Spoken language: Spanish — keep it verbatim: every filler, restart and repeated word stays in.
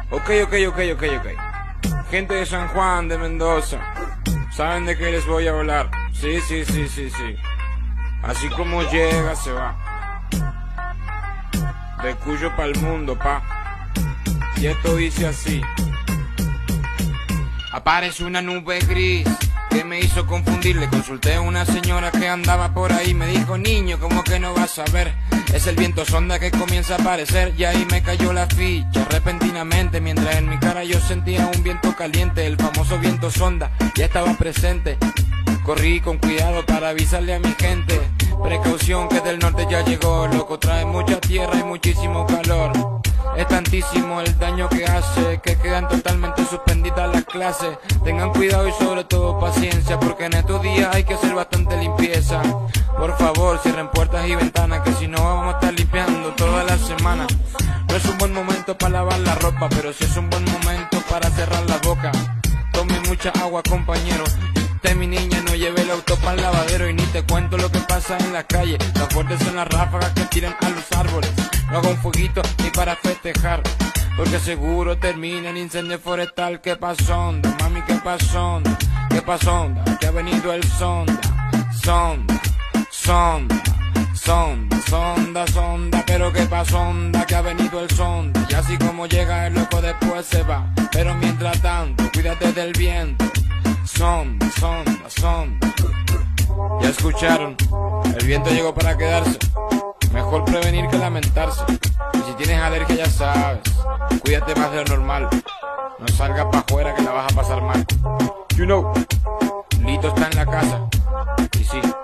Ok, ok, ok, ok, ok. Gente de San Juan, de Mendoza, ¿saben de qué les voy a hablar? Sí, sí, sí, sí, sí. Así como llega, se va. De Cuyo pa'l mundo, pa. Y esto dice así. Aparece una nube gris que me hizo confundir. Le consulté a una señora que andaba por ahí. Me dijo, niño, ¿cómo que no vas a ver? Es el viento sonda que comienza a aparecer. Y ahí me cayó la ficha repentinamente, mientras en mi cara yo sentía un viento caliente. El famoso viento sonda ya estaba presente. Corrí con cuidado para avisarle a mi gente. Precaución que del norte ya llegó. Loco, trae mucha tierra y muchísimo calor. Es tantísimo el daño que hace que quedan totalmente suspendidas las clases. Tengan cuidado y sobre todo paciencia, porque en estos días hay que hacer bastante limpieza. Por favor, cierren puertas y ventanas, que si no vamos a estar limpiando toda la semana. No es un buen momento para lavar la ropa, pero sí es un buen momento para cerrar la boca. Tome mucha agua, compañero. Usted, mi niña, no lleve el auto para el lavadero. Y ni te cuento lo que pasa en la calle. Tan fuertes son las ráfagas que tiran a los árboles. No hago un fueguito ni para festejar, porque seguro termina en incendio forestal. ¿Qué pasó, onda? Mami, ¿qué pasó, onda? ¿Qué pasó, onda? Que ha venido el sonda. Sonda, sonda, sonda, sonda, sonda. Pero ¿qué pasó, onda? Que ha venido el sonda. Y así como llega el loco después se va. Pero mientras tanto, cuídate del viento. Sonda, sonda, sonda. Ya escucharon, el viento llegó para quedarse. Mejor prevenir que lamentarse. Y si tienes alergia ya sabes, cuídate más de lo normal. No salgas pa' afuera que la vas a pasar mal. You know, Lito está en la casa. Y sí,